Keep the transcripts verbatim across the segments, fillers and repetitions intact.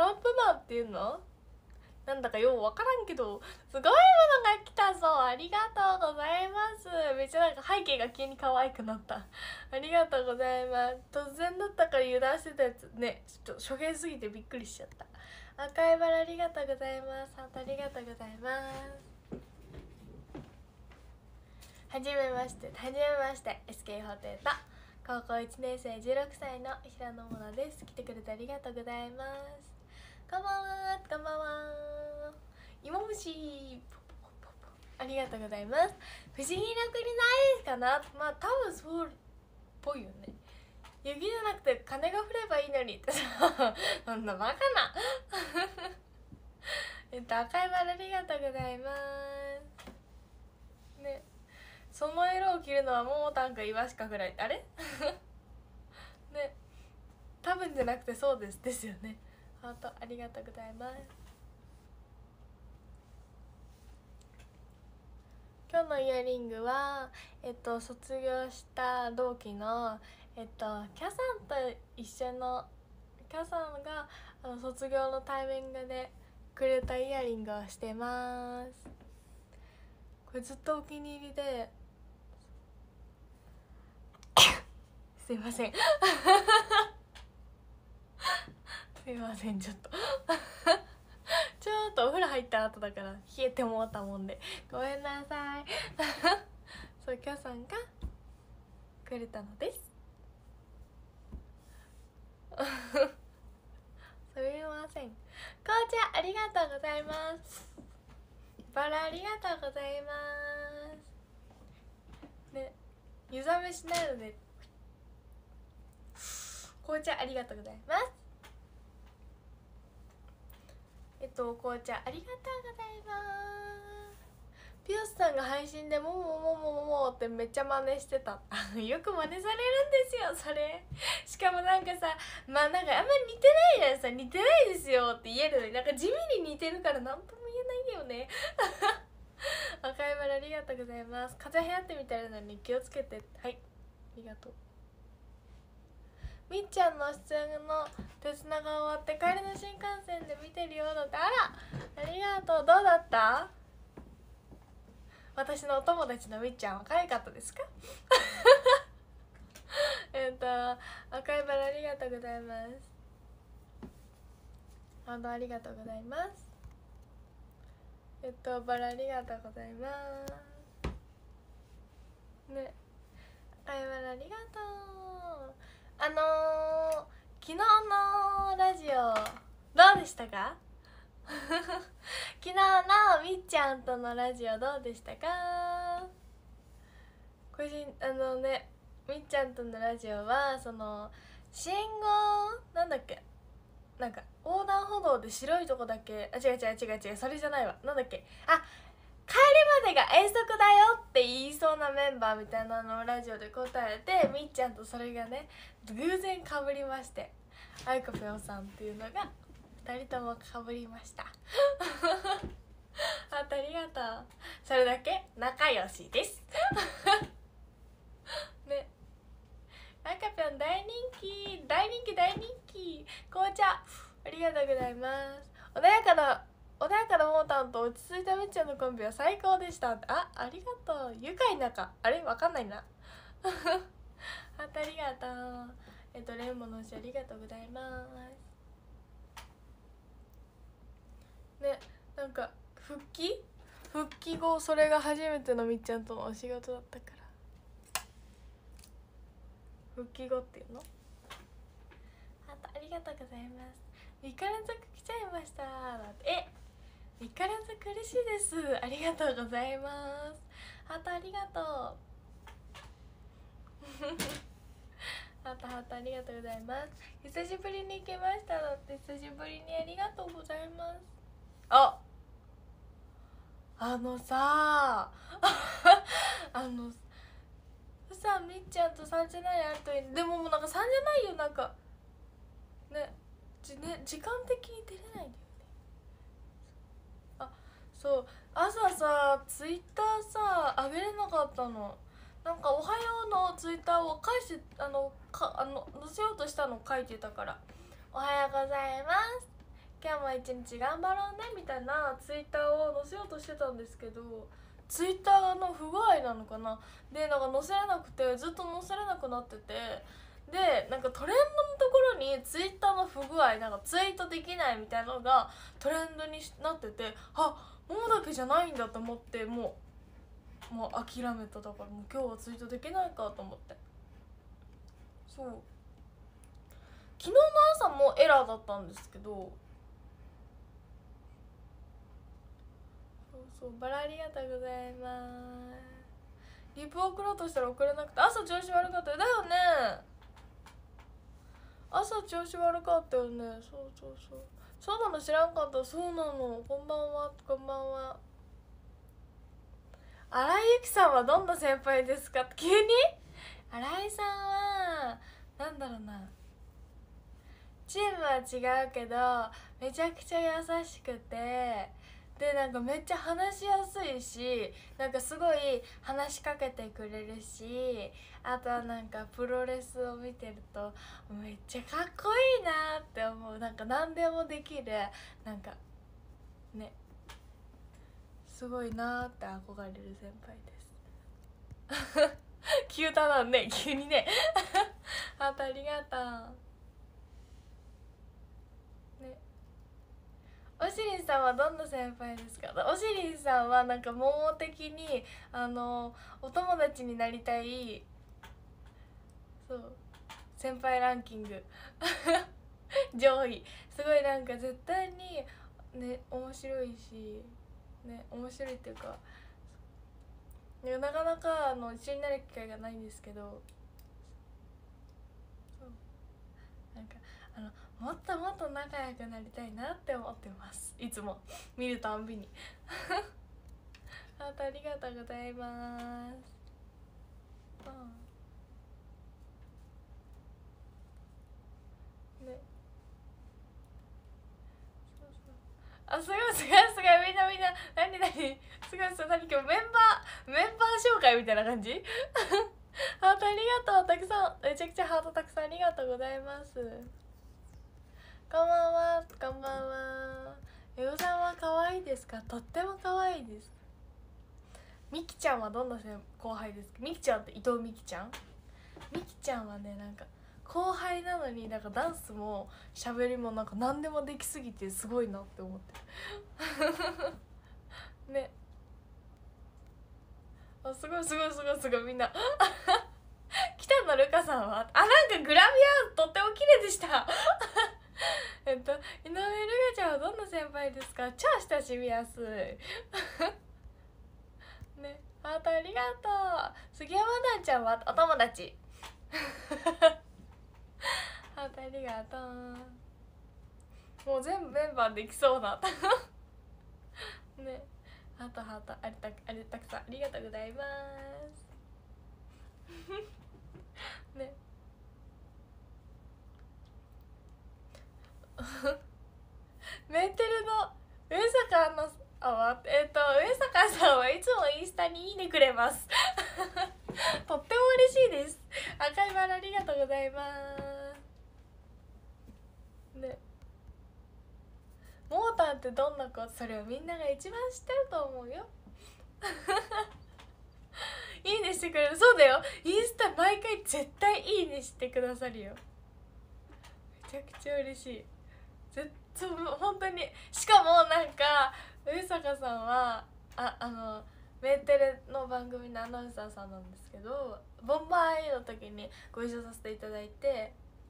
ランプマンっていうのなんだかようわからんけど、すごいものが来たぞ。ありがとうございます。めっちゃなんか背景が急に可愛くなった。ありがとうございます。突然だったから油断してたやつね、ちょっと初見すぎてびっくりしちゃった。赤いバラありがとうございます。ハートありがとうございます。はじめまして、はじめまして、エスケーフォーティエイト 高校いちねん生じゅうろくさいの平野モナです。来てくれてありがとうございます。こんばんは、こんばんは。芋虫ありがとうございます。不思議な国ないですかな。まあ多分そうっぽいよね。雪じゃなくて金が降ればいいのにってさそんなバカなえっと赤いバラありがとうございますね。その色を着るのはももたんかイワシかぐらいあれね、多分じゃなくてそうですですよね。ハートありがとうございます。今日のイヤリングはえっと卒業した同期のえっとキャさんと一緒のキャさんがあの卒業のタイミングでくれたイヤリングをしてます。これずっとお気に入りですいませんすいませんちょっとちょっとお風呂入った後だから冷えてもうたもんでごめんなさいそうキャさんがくれたのですすみません。紅茶ありがとうございます。バラありがとうございますね。湯冷めしないので紅茶ありがとうございます。えっと紅茶ありがとうございます。ピヨスさんが配信でももももももってめっちゃ真似してたよく真似されるんですよそれ。しかもなんかさ、まあなんかあんまり似てないじゃんさ、似てないですよって言えるのになんか地味に似てるから何とも言えないよね赤いバラありがとうございます。風邪流行ってみたいなのに気をつけて。はい、ありがとう。みっちゃんの出演の手綱が終わって帰りの新幹線で見てるようだって。あらありがとう。どうだった？私のお友達のみっちゃんは可愛かったですかえっと赤いバラありがとうございます。ハートありがとうございます。えっとバラありがとうございますね。赤いバラありがとう。あのー、昨日のラジオどうでしたか昨日のみっちゃんとのラジオどうでしたか。個人あのね、みっちゃんとのラジオはその信号なんだっけ、なんか横断歩道で白いとこだけ、あ違う違う違う違うそれじゃないわ、なんだっけ、あ帰りまでが遠足だよって言いそうなメンバーみたいなのをラジオで答えて、みっちゃんとそれがね偶然かぶりまして、あいこぴょんさんっていうのがふたりともかぶりましたあとありがとう。それだけ仲良しですね、あいこぴょん大人気大人気大人気。紅茶ありがとうございます。穏やかな穏やかなモータンと落ち着いたみっちゃんのコンビは最高でした。あ、ありがとう。愉快なかあれわかんないなあとありがとう。えっとレンモの推しありがとうございますね。なんか復帰復帰後それが初めてのみっちゃんとのお仕事だったから、復帰後っていうの。あとありがとうございます。みっか連続来ちゃいましただって。えみっか連続嬉しいです。ありがとうございます。ハートありがとうハートハートありがとうございます。久しぶりに来ましただって。久しぶりにありがとうございます。ああのさあのさみっちゃんとさんじゃないあるといい。でももうなんかさんじゃないよ、なんかねじね時間的に出れないんだよね。あそう朝さツイッターさ上げれなかったの。なんか「おはよう」のツイッターを返してあのかあの載せようとしたの書いてたから「おはようございます、 も一日頑張ろうねみたいなツイッターを載せようとしてたんですけど、ツイッターの不具合なのかな。でなんか載せれなくて、ずっと載せれなくなってて、でなんかトレンドのところにツイッターの不具合、なんかツイートできないみたいなのがトレンドになってて、あももだけじゃないんだと思って、もうもう諦めた。だからもう今日はツイートできないかと思って。そう昨日の朝もエラーだったんですけど、そうそう、バラありがとうございます。リプ送ろうとしたら送れなくて、朝調子悪かったよ。だよね、朝調子悪かったよね。そうそうそう、そうなの知らんかった。そうなの。こんばんは、こんばんは。新井由紀さんはどんな先輩ですか？急に新井さんはなんだろうな、チームは違うけどめちゃくちゃ優しくて、でなんかめっちゃ話しやすいし、なんかすごい話しかけてくれるし、あとはなんかプロレスを見てるとめっちゃかっこいいなって思う。なんか何でもできる、なんかね、すごいなって憧れる先輩です急だなね、急にねあとありがとうね。おしりんさんはどんな先輩ですか？おしりんさんはなんかもも的にあのお友達になりたい、そう先輩ランキング上位、すごいなんか絶対にね面白いしね、面白いっていうか、なかなかあの一緒になる機会がないんですけど、そうなんかあのもっともっと仲良くなりたいなって思ってます、いつも見るたんびにあとありがとうございます。うんね、そうそう、あすごいすごいすごい、みんなみんな何何すごいすごい、何今日メンバーメンバー紹介みたいな感じハートありがとう、たくさん、めちゃくちゃハートたくさんありがとうございます。こんばんは、こんばんは。ゆうさんは可愛いですか？とっても可愛いです。みきちゃんはどんな後輩ですか？みきちゃんって伊藤みきちゃん？みきちゃんはね、なんか後輩なのになんかダンスもしゃべりもなんか何でもできすぎてすごいなって思ってね、あすごいすごいすごいすごい、みんな北野ルカさんはあ、なんかグラビアとっても綺麗でしたえっと井上ルカちゃんはどんな先輩ですか？超親しみやすいね、ハートありがとう。杉山なんちゃんはお友達ハートありがとう。もう全部メンバーできそうなね、ハートハートありたありたくさんありがとうございますねメンテルの上坂のあえっ、ー、と上坂さんはいつもインスタにいいねくれますとっても嬉しいです。赤いバラありがとうございますね。モータンってどんな子？それをみんなが一番知ってると思うよいいねしてくれる。そうだよ、インスタ毎回絶対いいねしてくださるよ。めちゃくちゃ嬉しい。絶対本当に。しかもなんか上坂さんはああのメンテレの番組のアナウンサーさんなんですけど、ボンバー A の時にご一緒させていただいて、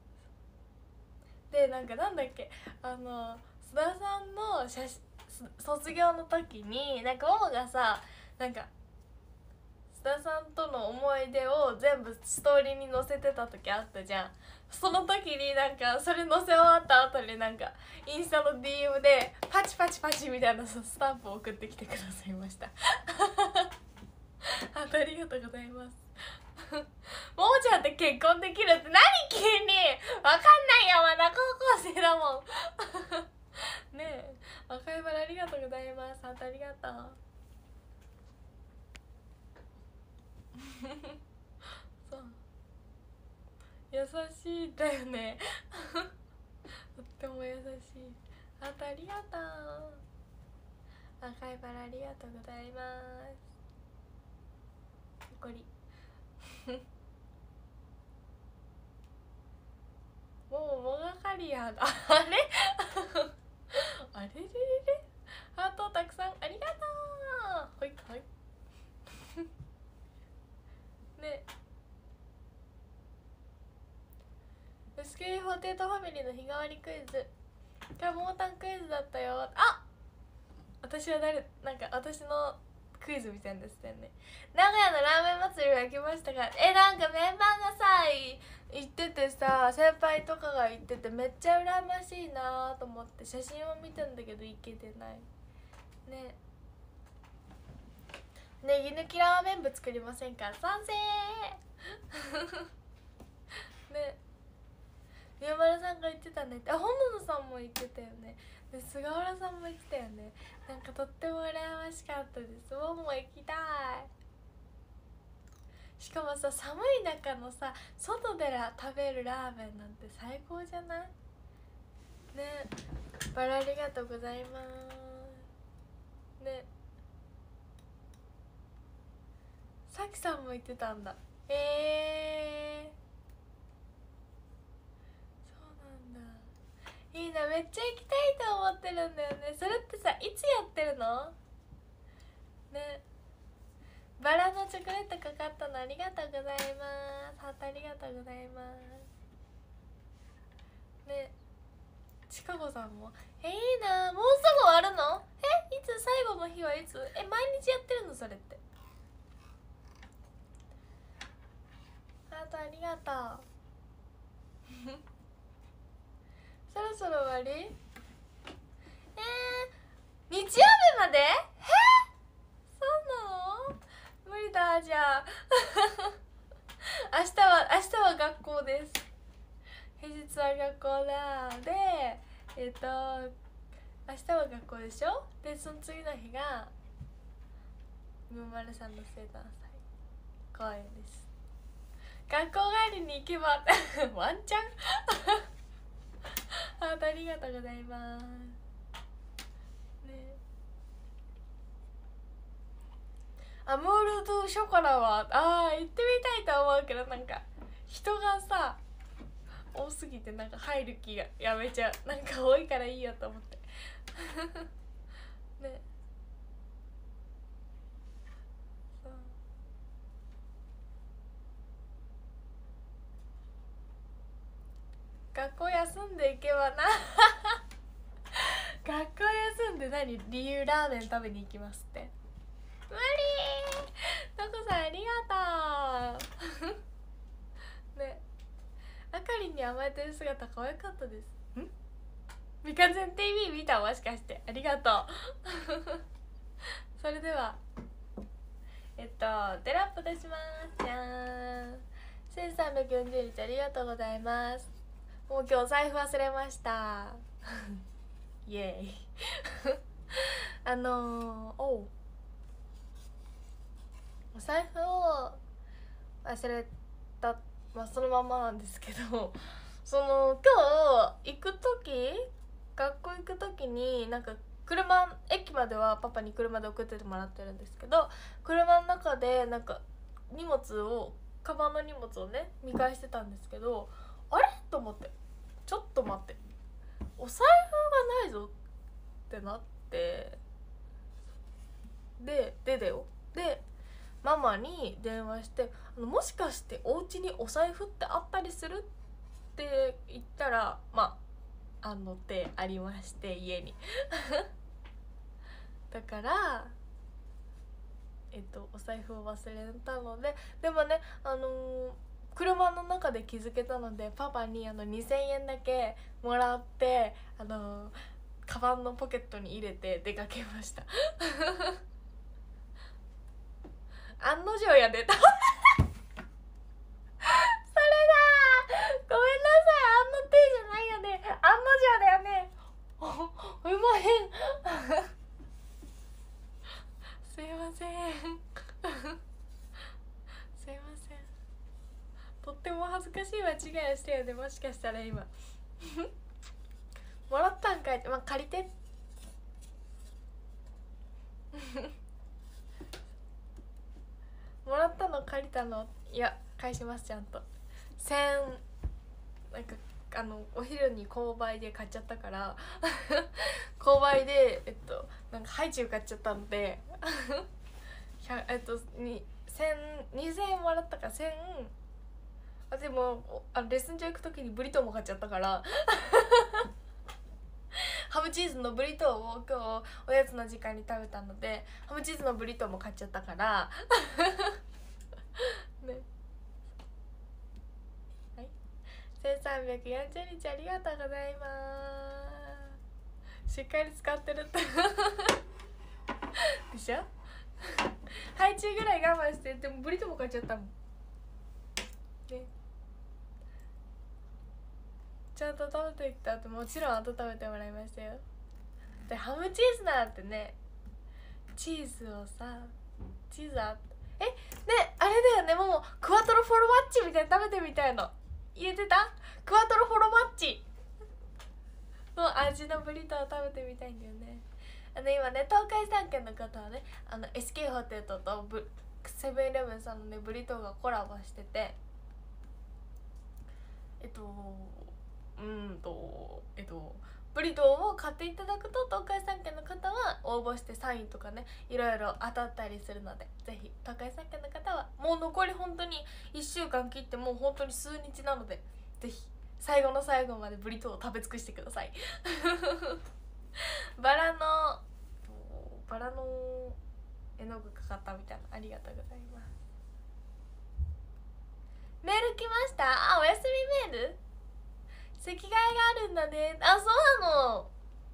でなんかなんだっけ、あの須田さんの写真卒業の時になんかももがさ、なんか須田さんとの思い出を全部ストーリーに載せてた時あったじゃん。その時になんかそれ載せ終わった後になんかインスタの ディーエム でパチパチパチみたいなスタンプを送ってきてくださいましたあありがとうございますももちゃんって結婚できるって何急にわかんないよ、まだ高校生だもんねえ、赤いバラありがとうございます。あとありがとうそう優しいだよねとっても優しい。 あとありがとう。赤いバラありがとうございます。残りもうもがかりやん。あれあれれれれハートたくさんありがとう。はいはいね、ウスキリフォーテートファミリーの日替わりクイズ、今日モータンクイズだったよ。あ、私は誰、なんか私のクイズみたいなですよね。名古屋のラーメン祭りが来ましたが、え、なんかメンバーがさ行っててさ、先輩とかが行っててめっちゃ羨ましいなと思って写真を見たんだけど行けてないね。ネギ抜きラーメン部作りませんか？賛成ね、宮丸さんが言ってたねって。あ、本野さんも言ってたよね。で、菅原さんも言ってたよね。なんかとっても羨ましかったです。僕も行きたい。しかもさ、寒い中のさ、外でら食べるラーメンなんて最高じゃないね。バラありがとうございますね。さきさんも言ってたんだ。えー、そうなんだ。いいな、めっちゃ行きたいと思ってるんだよね。それってさ、いつやってるのね。バラのチョコレートかかったのありがとうございます。ハートありがとうございますね。シカゴさんもえ、いいな、もうすぐ終わるの？え、いつ、最後の日はいつ？え、毎日やってるのそれって。ハートありがとうそろそろ終わり？えー、日曜日まで？えー、そうなの？無理だ、じゃあ明日は明日は学校です。平日は学校だ。で、えっと明日は学校でしょ。で、その次の日がむーまるさんの生誕祭公演です。学校帰りに行けばワンチャンハートありがとうございますね。アムールドゥショコラはあー行ってみたいと思うけど、なんか人がさ多すぎてなんか入る気がやめちゃう。なんか多いからいいよと思ってね。そう、学校休んでいけばな学校休んで何理由？ラーメン食べに行きますって無理。トコさんありがとうね。あかりんに甘えてる姿可愛かったです。ん？みかんぜん ティーブイ 見た？もしかしてありがとうそれではえっとテラップ出します。じゃーん、せんさんびゃくよんじゅうにちありがとうございます。もう今日お財布忘れましたイエーイあのー、おうお財布を忘れた、まあそのまんまなんですけどその今日行く時、学校行く時になんか車、駅まではパパに車で送っててもらってるんですけど、車の中でなんか荷物を、カバンの荷物をね見返してたんですけど、あれと思って、ちょっと待って、お財布がないぞってなって、ででだよ。でママに電話して「あのもしかしてお家にお財布ってあったりする？」って言ったら、まああのってありまして、家にだからえっとお財布を忘れたので、でもね、あのー、車の中で気づけたのでパパにあのにせんえんだけもらって、あのー、カバンのポケットに入れて出かけました案の定やでそれだー、ごめんなさい、案の定じゃないよね、案の定だよねうまへんすいませんすいません、とっても恥ずかしい間違いをしたよね、もしかしたら今もらったん書いて、まあ、借りてもらったの借りたの、いや返しますちゃんと。せんなんかあのお昼に購買で買っちゃったから購買でえっとなんかハイチュウ買っちゃったのでえっとにせんにせんえんもらったからせん、あでもあレッスン場行く時にブリトーも買っちゃったからハムチーズのブリトーを今日おやつの時間に食べたのでハムチーズのブリトーも買っちゃったからね、はい、せんさんびゃくよんじゅうにちありがとうございます。しっかり使ってるってでしょハイチュウぐらい我慢して、でもブリトーも買っちゃったもんね。ちゃんと食べてきたってもちろん後食べてもらいましたよ。でハムチーズなんてね、チーズをさチーズあえねあれだよね、もうクワトロフォルマッチみたいに食べてみたいの言えてた。クワトロフォルマッチの味のブリトーを食べてみたいんだよね。あの今ね東海三県の方はねあの エスケー ホテルとブセブンイレブンさんのねブリトーがコラボしててえっとうんとえっとブリトーを買っていただくと東海三県の方は応募してサインとかねいろいろ当たったりするので、ぜひ東海三県の方はもう残り本当にいっしゅうかん切ってもう本当に数日なので、ぜひ最後の最後までブリトーを食べ尽くしてくださいバラのバラの絵の具かかったみたいな、ありがとうございます。メール来ました。あ、おやすみメール。席替えがあるんだね。あ、そうなの。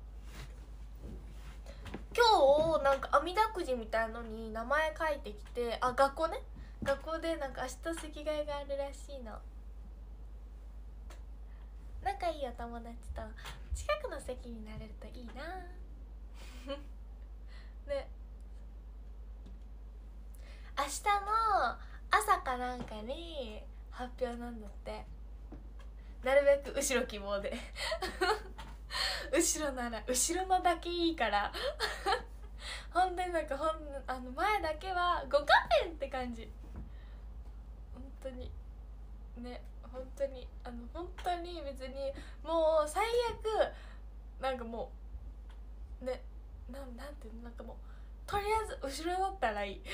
今日なんか網だくじみたいのに名前書いてきて、あ、学校ね、学校でなんか明日席替えがあるらしいの。仲いいお友達と近くの席になれるといいなね、明日の朝かなんかに発表なんだって。なるべく後ろ希望で後ろなら後ろのだけいいから本当になんかほんあの前だけはご勘弁って感じ。本当にね、本当にあの本当に別にもう最悪なんかもうね、なんなんていうの、なんかもうとりあえず後ろだったらいい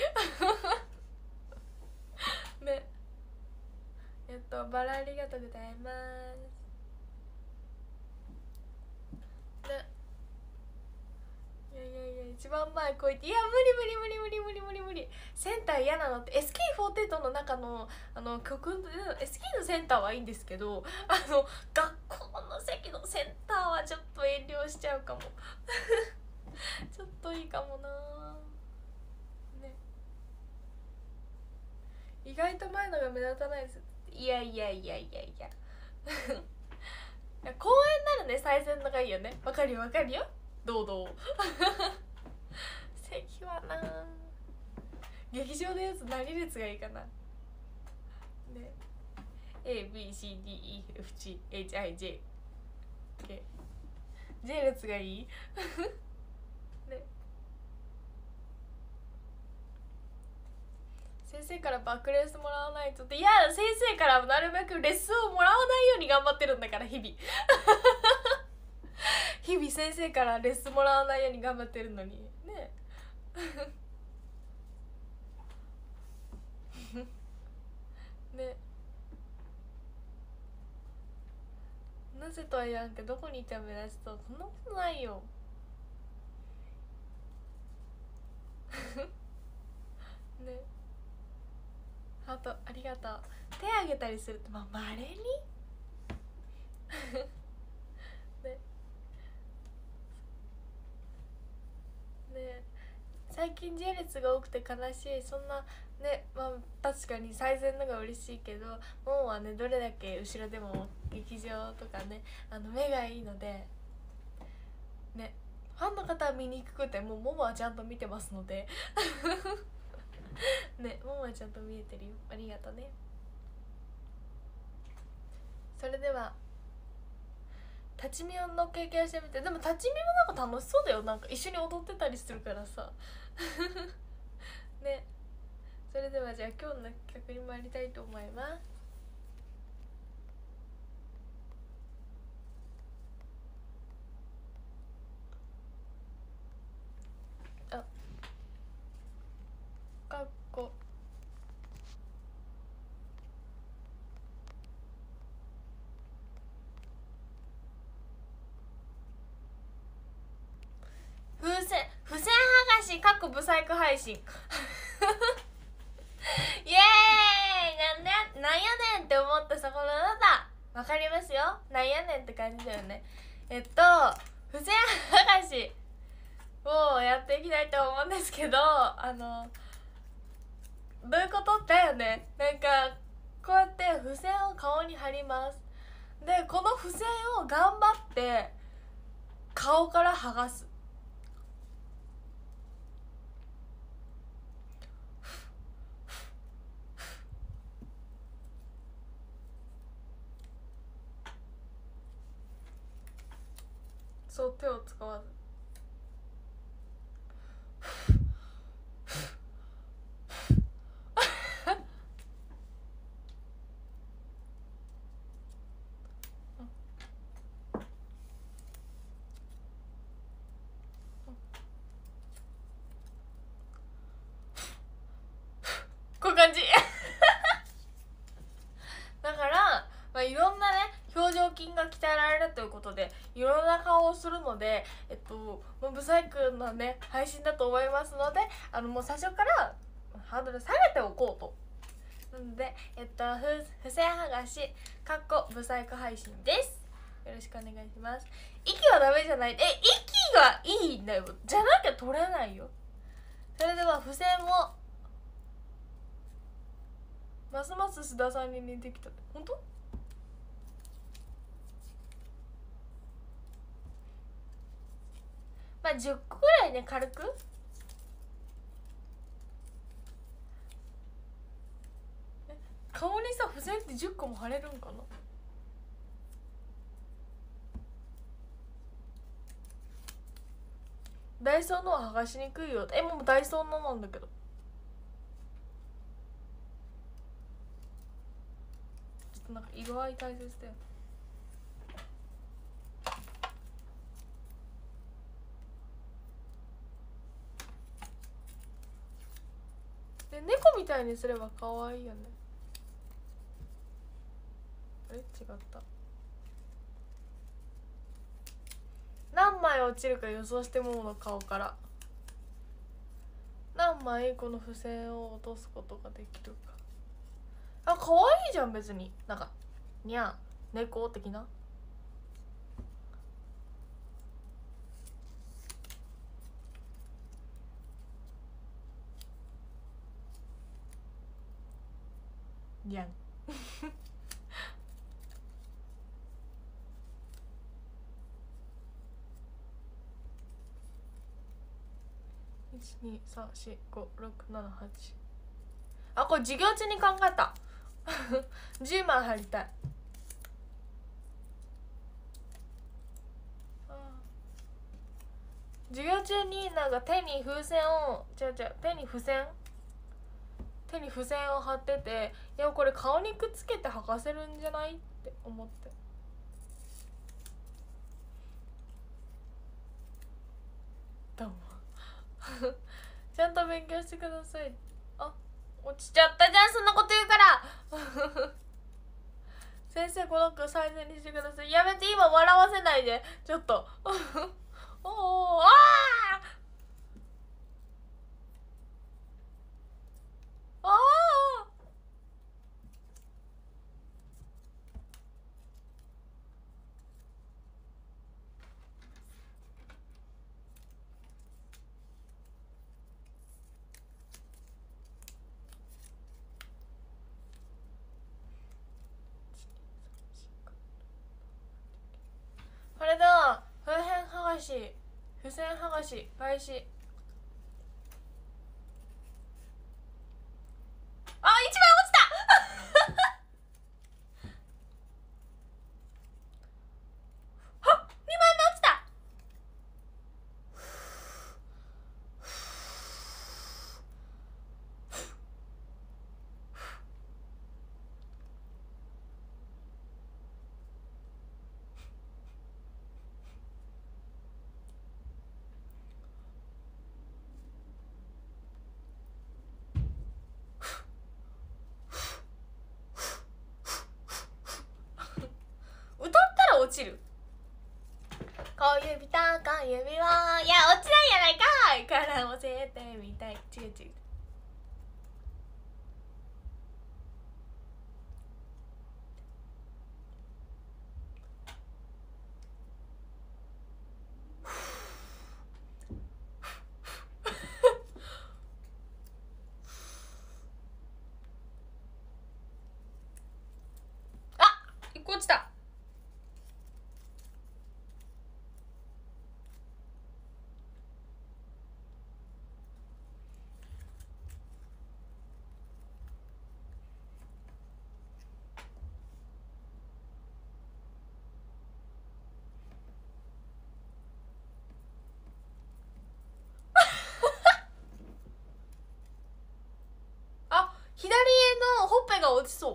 ね。えっとバラありがとうございますね。いやいやいや一番前こう言って、いや無理無理無理無理無理無理無理センター嫌なのって。 エスケーフォーティーエイト の中のあの曲 エスケー のセンターはいいんですけど、あの学校の席のセンターはちょっと遠慮しちゃうかもちょっといいかもなね。意外と前のが目立たないです。いやいやいやいやいや公園ならね最先のがいいよね。わかるよわかるよ、堂々席はな劇場のやつ何列がいいかなね。 エービーシーディーイーエフジーエイチアイジェーケー J 列がいいね。先生からバックレースもらわないとって。いや先生からなるべくレッスンをもらわないように頑張ってるんだから、日々日々先生からレッスンもらわないように頑張ってるのにねね、なぜとは言わんけどどこにいても目立つとそんなことないよね。ハートありがとう。手あげたりするとまあまれにねね、最近 J 列が多くて悲しい。そんなね、まあ確かに最善のが嬉しいけど、ももはねどれだけ後ろでも劇場とかねあの目がいいのでね、ファンの方は見にくくてもももはちゃんと見てますのでね、ももはちゃんと見えてるよ。ありがとうね。それでは立ち見の経験してみて。でも立ち見もなんか楽しそうだよ。なんか一緒に踊ってたりするからさね。それではじゃあ今日の企画に参りたいと思います。あ、かっこ風船付箋剥がしかっこブサイク配信イエーイ。なんでなんやねんって思ったそこのあなた、わかりますよ。なんやねんって感じだよね。えっと付箋剥がしをやっていきたいと思うんですけど、あのどういうことだよね。なんかこうやって付箋を顔に貼ります。でこの付箋を頑張って顔から剥がす。そう、手を使わずこういう感じだから、まあ、いろんなね表情筋が鍛えられるということでいろんな顔をするので、えっとブサイクなね配信だと思いますので、あのもう最初からハードル下げておこうと。なので、えっと付箋剥がしかっこブサイク配信です。よろしくお願いします。息はダメじゃない。え、息がいいんだよ。じゃなきゃ取れないよ。それでは付箋もますます須田さんに似てきた。本当？まあじゅっこぐらいね、軽く。顔にさ付箋ってじゅっこも貼れるんかな。ダイソーのは剥がしにくいよ。え、もうダイソーのなんだけど。ちょっとなんか色合い大切だよ。で猫みたいにすれば可愛いよね。あれ違った。何枚落ちるか予想してもの顔から何枚この付箋を落とすことができるか。あ、可愛いじゃん別に。なんかにゃん猫的な。にゃんいちにさんしごろくななはち。あ、これ授業中に考えたじゅうまい貼りたい。授業中になんか手に風船を違う違う手に付箋手に付箋を貼ってて、いやこれ顔にくっつけて剥がせるんじゃないって思って。どうもちゃんと勉強してください。あ、落ちちゃったじゃん、そんなこと言うから先生この子最善にしてください。やめて、今笑わせないでちょっとおお、ああああ。これだ、風船剥がし付箋剥がし開始。あ、一番落ちたはっ小指と小指を、いや落ちないやないかいから教えてみたい。違う違う。あ、一個落ちた。あ、左のほっぺが落ちそう。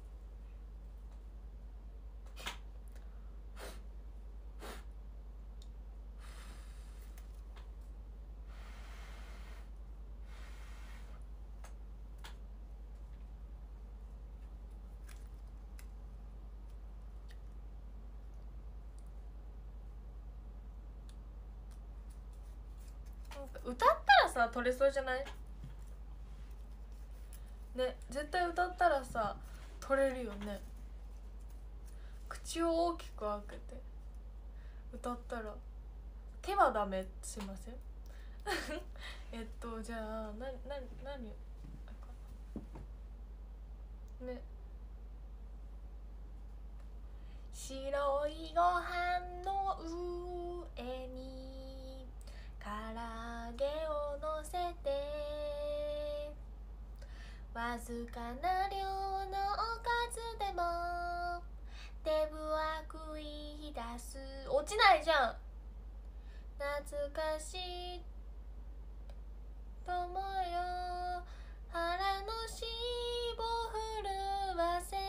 歌ったらさ取れそうじゃない？ね、絶対歌ったらさ取れるよね。口を大きく開けて歌ったら。手はダメしません？えっとじゃあなな何ね、白いご飯の上に唐揚げをのせて、わずかな量のおかずでも手ぶわ食い出す。落ちないじゃん。懐かしいともよ腹のしぼ震わせ、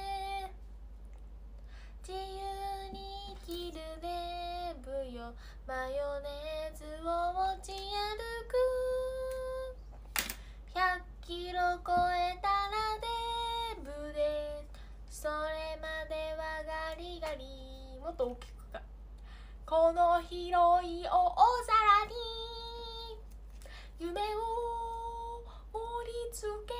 自由に切るデブよマヨネーズを持ち歩く。ひゃっキロ超えたらデブで、それまではガリガリ。もっと大きくか。この広い大皿に夢を盛り付け、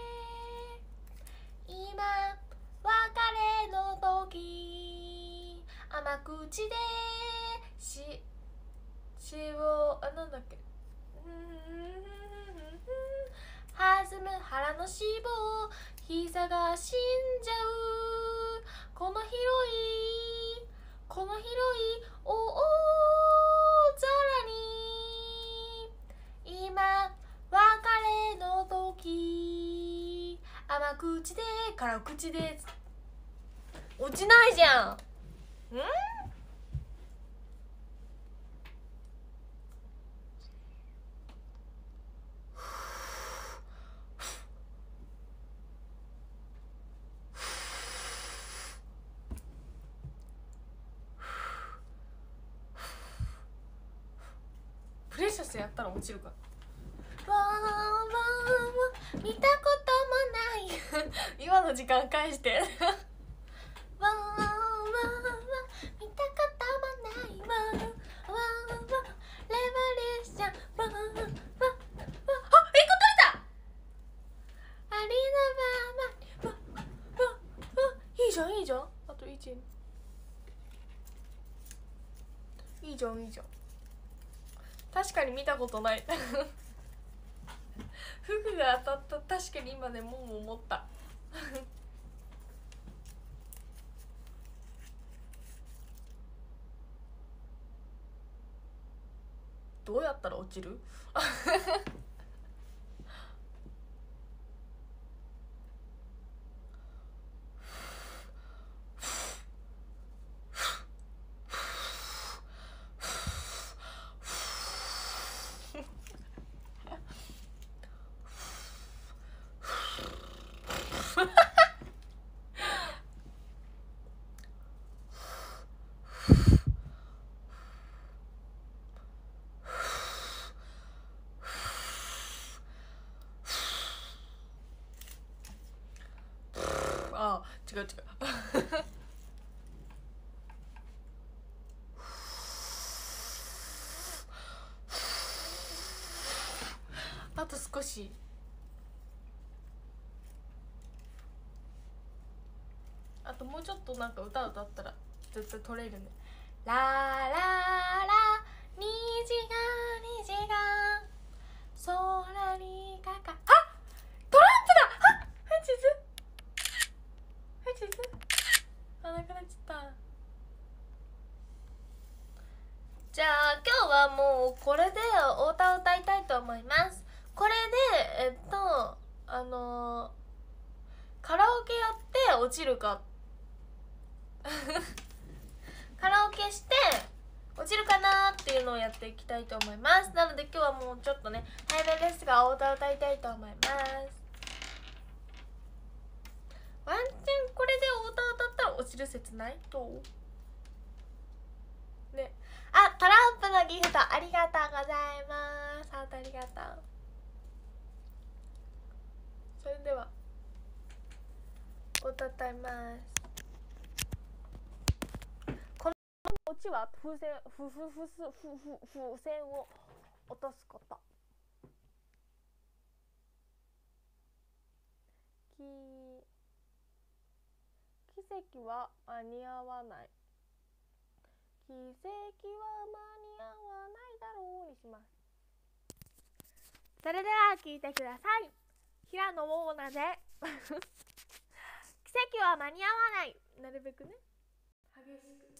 今別れの時甘口でししをあなんだっけ弾む腹の脂肪、膝が死んじゃう。この広いこの広い大空に今別れの時甘口で辛口で。落ちないじゃん。んプレシャスやったら落ちるか。わーわーわー見たこともない今の時間返してわーわーわー見たこともないわーわーわーレバレーションわーわーわーあ、えっこ取れた。ありのままわわわいいじゃんいいじゃん。あといちいいじゃんいいじゃん。確かに見たことないフグが当たった。確かに今ねもう思ったどうやったら落ちるあ、違う違う少しあともうちょっとなんか歌歌ったら絶対取れるね。ラララ虹が虹が空にかかあトランプだあフェチズフェチズあなくなっちゃった。じゃあ今日はもうこれでお歌を歌いたいと思います。これでえっとあのー、カラオケやって落ちるかカラオケして落ちるかなっていうのをやっていきたいと思います。なので今日はもうちょっとね早めですがお歌を歌いたいと思います。ワンチャンこれでお歌を歌ったら落ちる説ないとね。あ、トランプのギフトありがとうございます。ハートありがとう。それでは歌います。このオチは風船ふふふすふふ風船を落とすこと。き奇跡は間に合わない。奇跡は間に合わないだろうにします。それでは聞いてください。平野モーナで奇跡は間に合わない。なるべくね激しく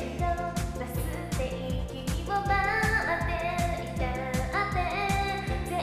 「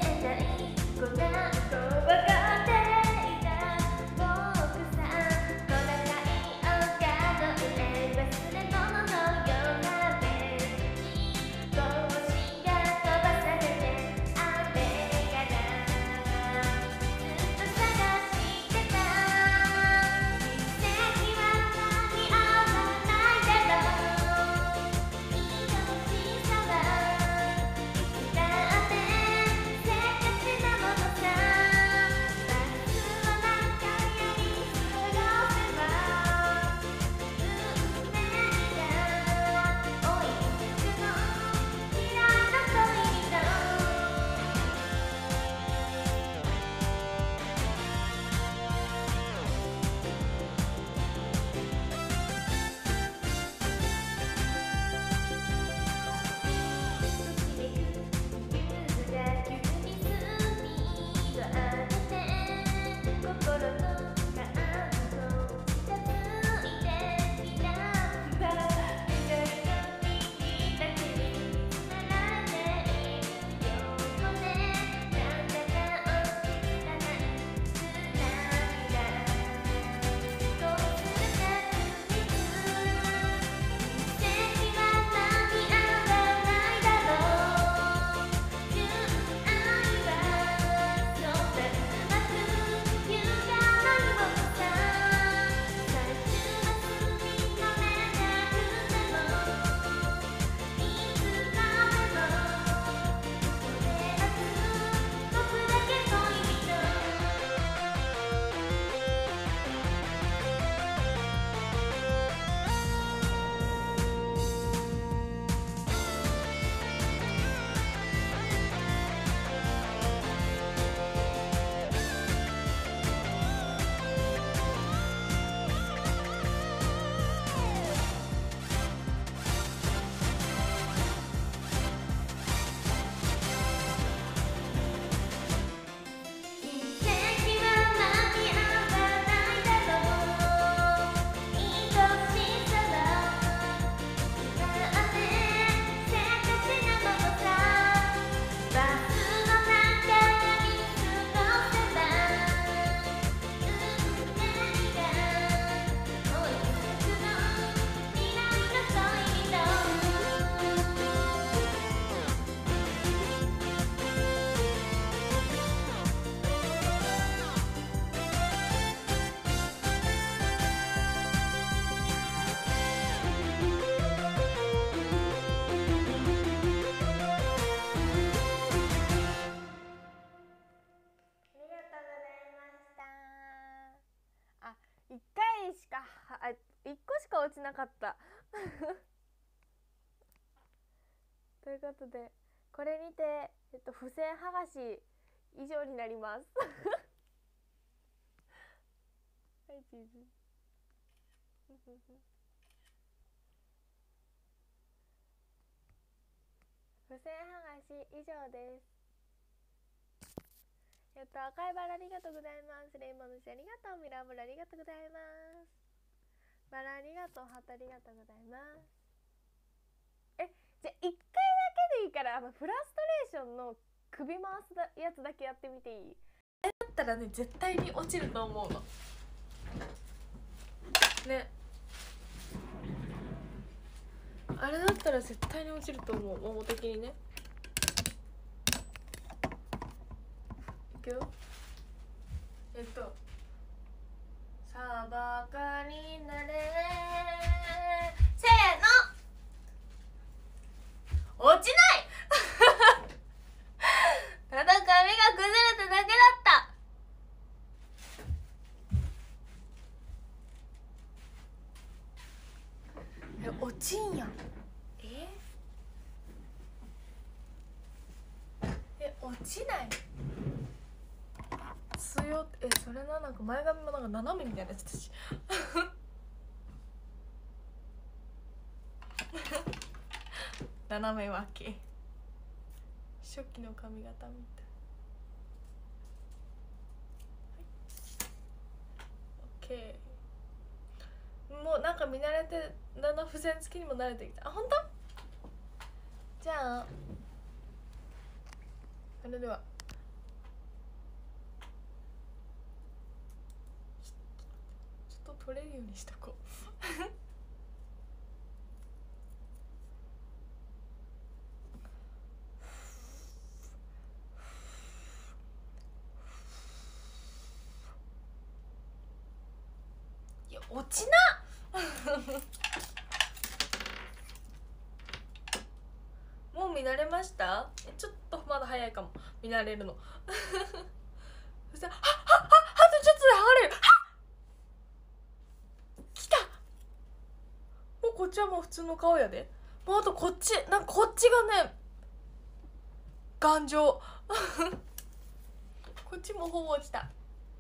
いっかいしかあいっこしか落ちなかったということでこれにて、えっと、付箋剥がし以上になりますはいチーズ付箋剥がし以上です。えっと赤いバラありがとうございます。レインボーの血ありがとう。ミラーボールありがとうございます。バラありがとう。ハートありがとうございます。えじゃあいっかいだけでいいからあのフラストレーションの首回すやつだけやってみていい？えだったらね絶対に落ちると思うのね。あれだったら絶対に落ちると思う、桃的にね。いくよ。えっと砂漠になれせーの落ちないただ髪が崩れただけだった。え落ちんやん。ええ落ちない。強えそれな、なんか前髪もなんか斜めみたいなやつだし斜め分け初期の髪型みたい。オッケー。もうなんか見慣れてだんだん付箋付きにも慣れてきた。あ、本当？じゃあそれではちょっと取れるようにしとこういや落ちなもう見慣れました？ちょっとまだ早いかも見慣れるのそしたら「はっはっはっあとちょっとで剥がれる」きた。もうこっちはもう普通の顔やで。もうあとこっちなんかこっちがね頑丈こっちもほぼ落ちた。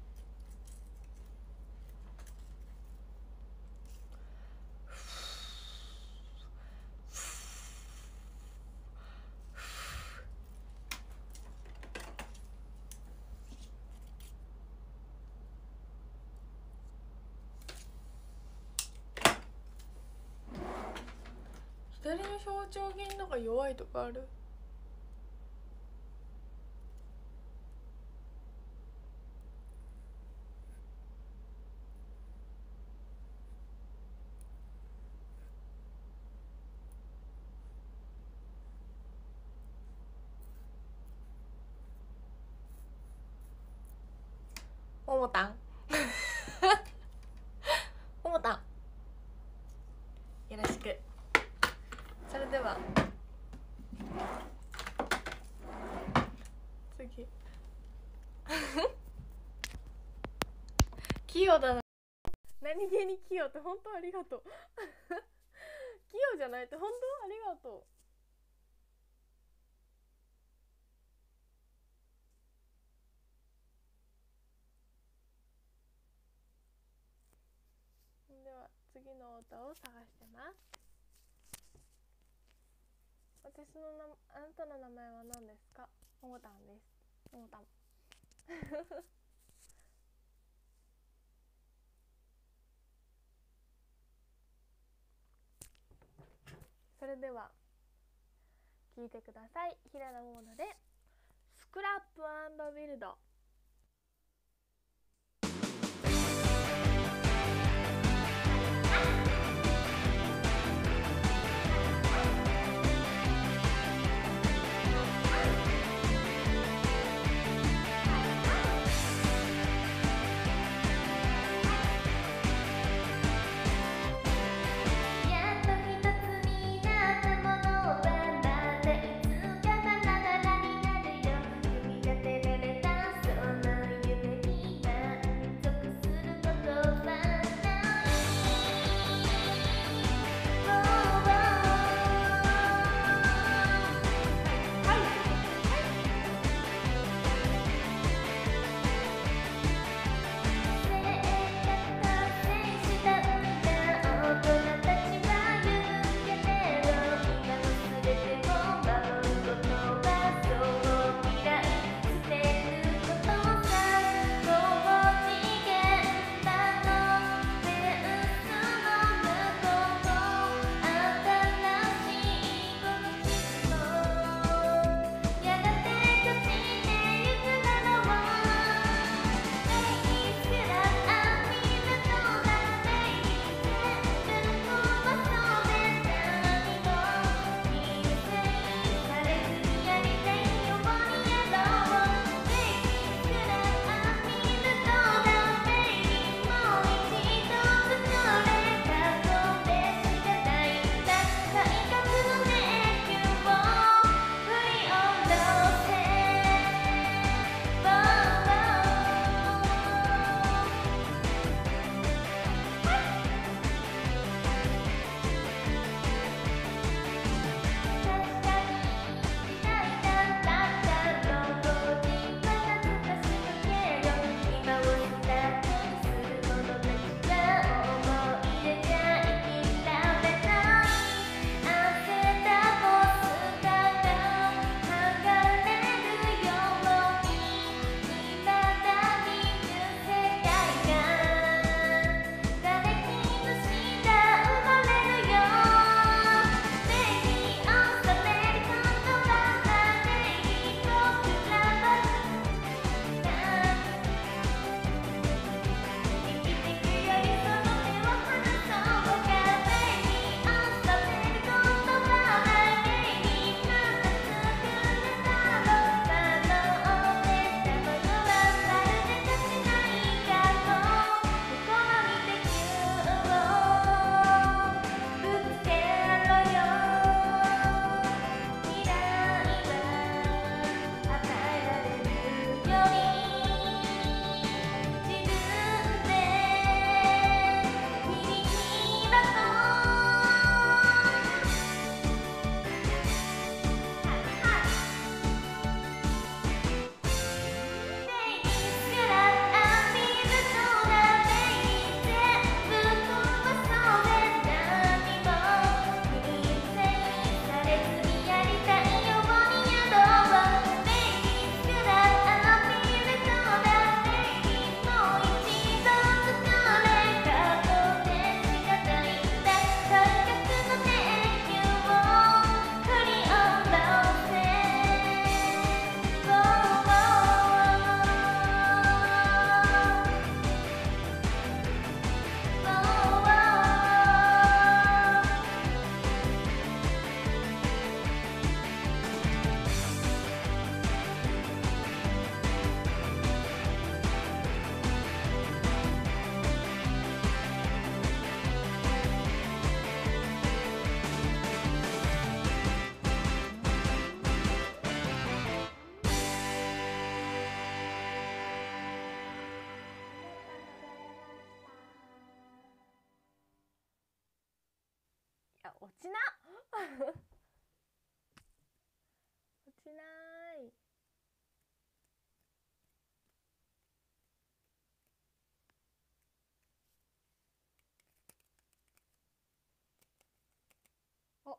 左の表情筋のが弱いとかある？ももたんももたんよろしく。それでは次器用だな。何気に器用って本当ありがとう器用じゃないって本当ありがとう。では次の歌を探してます。私のなあなたの名前は何ですか？ももたんです。ももたんそれでは聴いてください。平野モードでスクラップ&ビルド。 「組み立てられた落ちな落ちない。あ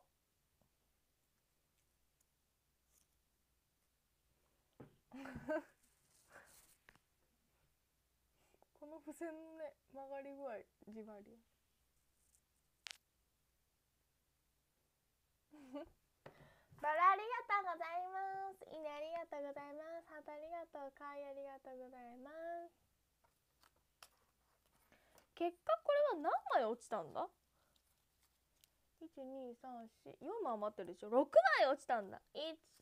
この付箋のね曲がり具合じわりバラありがとうございます。いいねありがとうございます。ハートありがとう。かわいありがとうございます。結果これは何枚落ちたんだ？ いち、に、さん、よん、よんまい余ってるでしょ。ろくまい落ちたんだ。いち、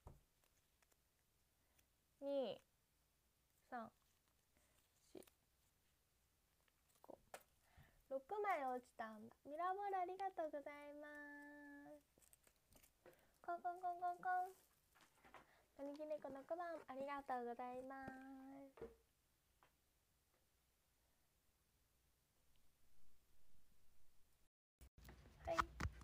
に、さん、よん、ご、ろくまい落ちたんだ。ミラーボールありがとうございます。コンコンコンコンコン。何気猫のくばんありがとうございます。はい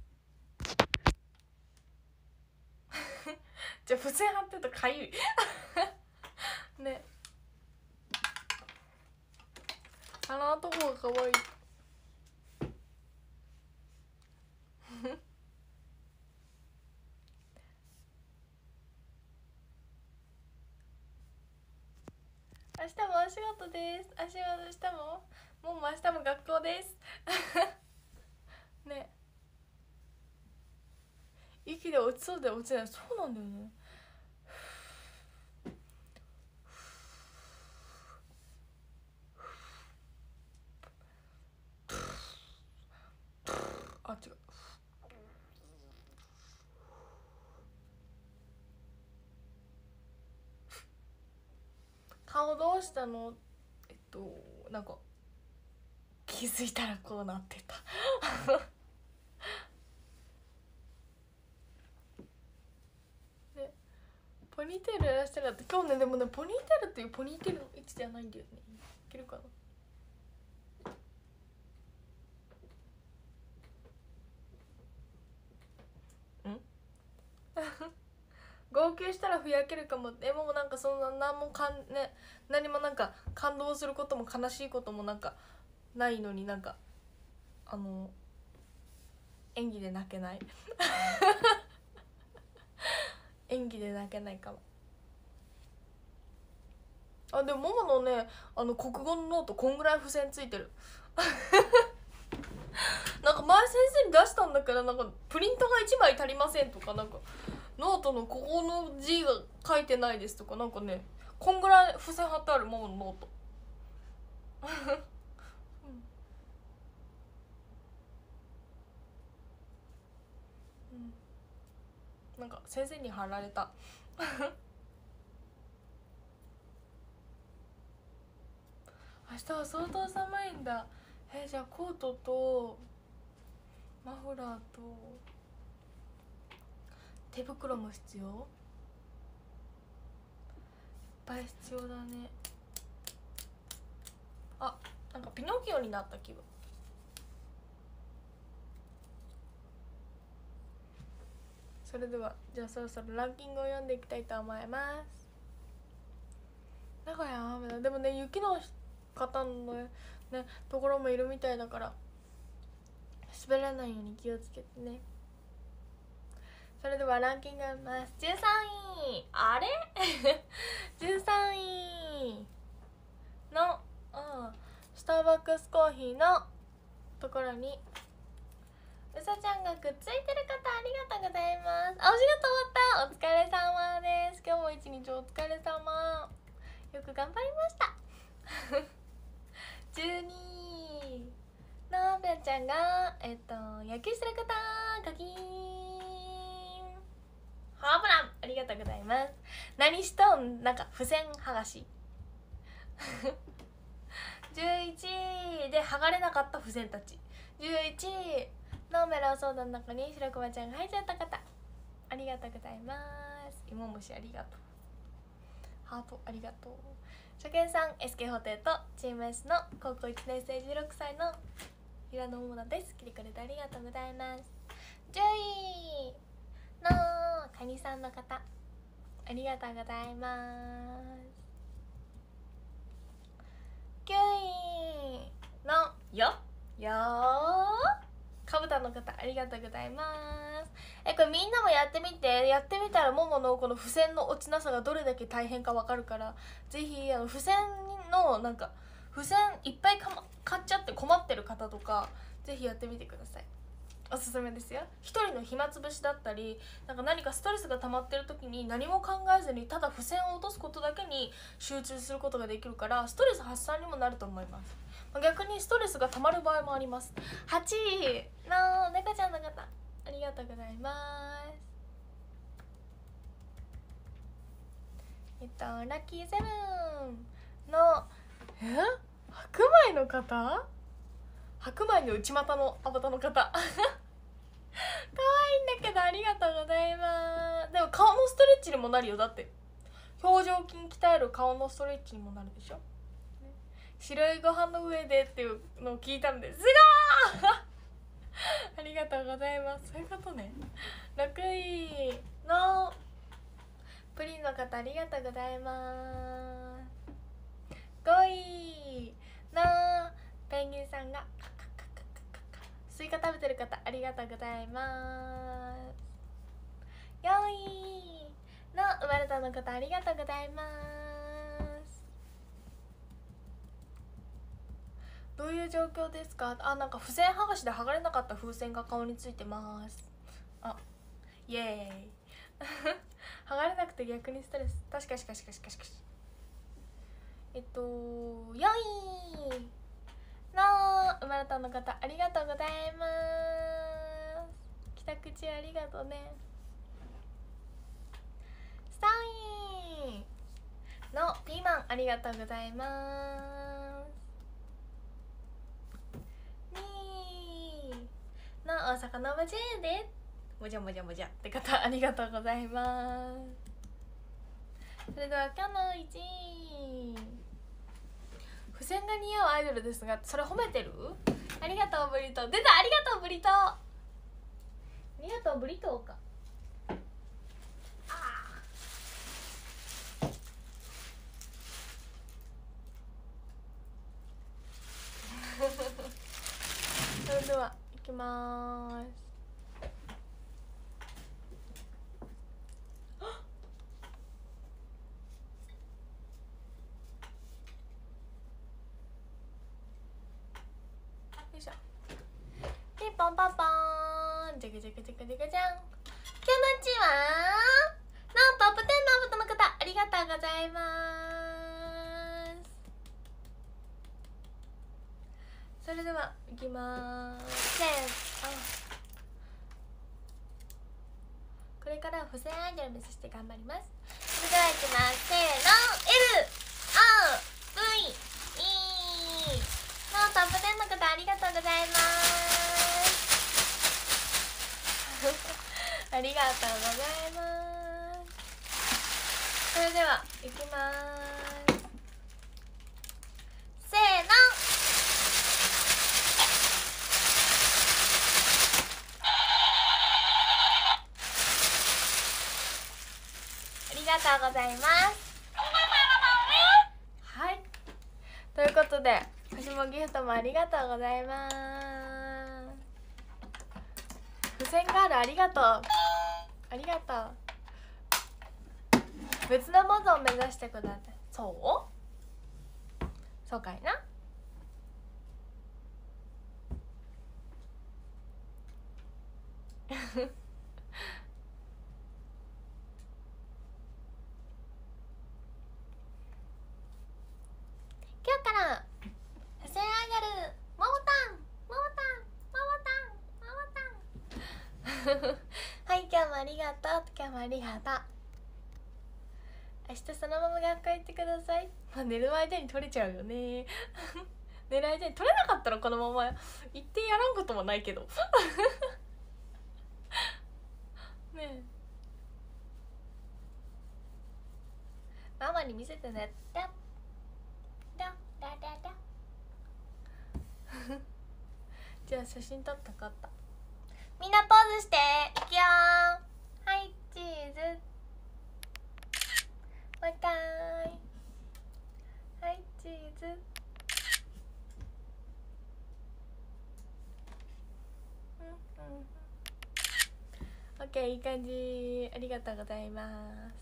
じゃあ付箋貼ってるとかゆいね、鼻のとこがかわいい明日もお仕事です。明日も明日ももう明日も学校ですね、息で落ちそうで落ちない。そうなんだよね。あ、違う。顔どうしたの？えっとなんか気づいたらこうなってたね、ポニーテールやらしたかった今日ね。でもねポニーテールっていうポニーテールの位置じゃないんだよね。いけるかな。号泣したらふやけるかも。でもなんかそんな何もかんね何もなんか感動することも悲しいこともなんかないのになんかあの演技で泣けない演技で泣けないかも。あでももものねあの国語のノートこんぐらい付箋ついてるなんか前先生に出したんだけどなんかプリントがいちまい足りませんとかなんかノートのここの字が書いてないですとかなんかねこんぐらい付箋貼ってあるもものノートうん、なんか先生に貼られた明日は相当寒いんだ。えじゃあコートとマフラーと手袋も必要？いっぱい必要だね。あ、なんかピノキオになった気分。それではじゃあそろそろランキングを読んでいきたいと思います。名古屋は雨だ。でもね雪の方のねところもいるみたいだから滑らないように気をつけてね。それではランキングいます。じゅうさんいあれじゅうさんいの、うん、スターバックスコーヒーのところにうさちゃんがくっついてる方ありがとうございます。あ、お仕事終わった。お疲れ様です。今日も一日お疲れ様。よく頑張りましたじゅうにいのぺんちゃんがえっと野球してる方ガキーンハーブランありがとうございます。何しとんなんか付箋剥がしじゅういちいで剥がれなかった付箋たち。じゅういちいのメロンソーダの中に白熊ちゃんが入っちゃった方ありがとうございます。芋虫ありがとう。ハートありがとう。初見さん エスケー ホテルとチーム S の高校いちねん生じゅうろくさいの平野桃奈です。来てくれてありがとうございます。 じゅういのカニさんの方、ありがとうございます。きゅういのよよーかぶたの方、ありがとうございます。えこれみんなもやってみて、やってみたらもものこの付箋の落ちなさがどれだけ大変かわかるから、ぜひあの付箋のなんか付箋いっぱいか、ま、買っちゃって困ってる方とかぜひやってみてください。おすすめですよ。一人の暇つぶしだったり、なんか何かストレスが溜まってる時に何も考えずにただ付箋を落とすことだけに集中することができるから、ストレス発散にもなると思います。逆にストレスが溜まる場合もあります。はちいの猫ちゃんの方、ありがとうございます。えっとラッキーセブンのえ白米の方、白米の内股のアバターの方可愛いんだけど、ありがとうございます。でも顔のストレッチにもなるよ。だって表情筋鍛える顔のストレッチにもなるでしょ。白いご飯の上でっていうのを聞いたんです。すごーありがとうございます。そういうことね。ろくいのプリンの方、ありがとうございます。ごいのペンギンさんがカカカカカカスイカ食べてる方、ありがとうございます。よいの生まれたの方、ありがとうございます。どういう状況ですか。あ、なんか付箋剥がしで剥がれなかった風船が顔についてます。あ、イエーイ剥がれなくて逆にストレス。確かしかしかしかしかしえっとよいの生まれたの方、ありがとうございます。帰宅中ありがとうね。さんいのピーマン、ありがとうございます。にいの大阪のおばちゃんでもじゃもじゃもじゃって方、ありがとうございます。それでは今日のいちい、付箋が似合うアイドルですが、それ褒めてる？ありがとうブリトー。出た、ありがとうブリトー。ありがとうブリトーか。それではいきまーす。よいしょ。ピンポンパンポーン、じゃかじゃかじゃかじゃかじゃん。今日のちはのトップテンのアバターの方、ありがとうございます。それではいきまーす。せーあこれからは付箋アイドル目指して頑張ります。それではいきます。せーの エルオーブイイーのトップテンの方、ありがとうございますありがとうございます。それではいきまーす。せーのありがとうございます。はい、ということで私もギフトもありがとうございます。付箋ガール、ありがとうありがとう。別のモードを目指してください。そうそうかいな今日から付箋アイドルももたんももたんももたんももたんはい、今日もありがとう。今日もありがとう。明日そのまま学校行ってください。まあ、寝る間に取れちゃうよね寝る間に取れなかったらこのまま行ってやらんこともないけどねえ、ママに見せてねってだだだだじゃあ写真撮ったかった。みみんなポーズしていくよー。はいチーズ、もう一回、はいチーズ、うんうんオッケー、いい感じ、ありがとうございます。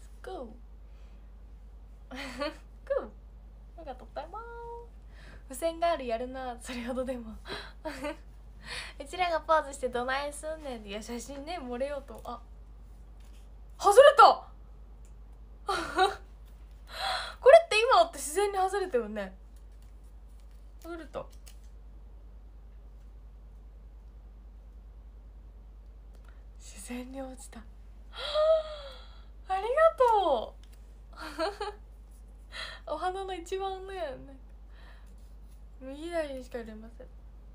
グーグーありがとうございます。付箋ガールやるな、それほどでもうちらがポーズしてどないすんねん。いや写真ね漏れようと、あ外れたこれって今って自然に外れたよね。外れた。自然に落ちたありがとうお花の一番ね、なんか右左にしか入れません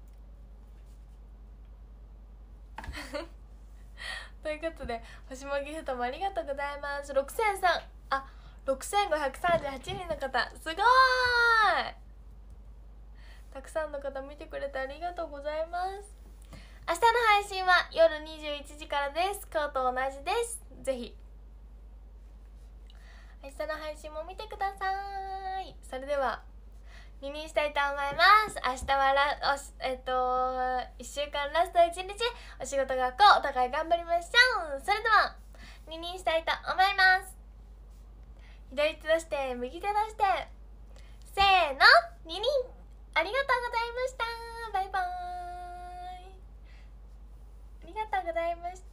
ということで、星もギフトもありがとうございます。ろくせんさんあろくせんごひゃくさんじゅうはちにんの方、すごーい。たくさんの方見てくれてありがとうございます。明日の配信は夜にじゅういちじからです。今日と同じです。ぜひ明日の配信も見てください。それでは二人したいと思います。明日はラおしえっといっしゅうかんラストいちにち、お仕事学校お互い頑張りましょう。それでは二人したいと思います。左手出して右手出してせーの、二人ありがとうございました。バイバーイ。ありがとうございました。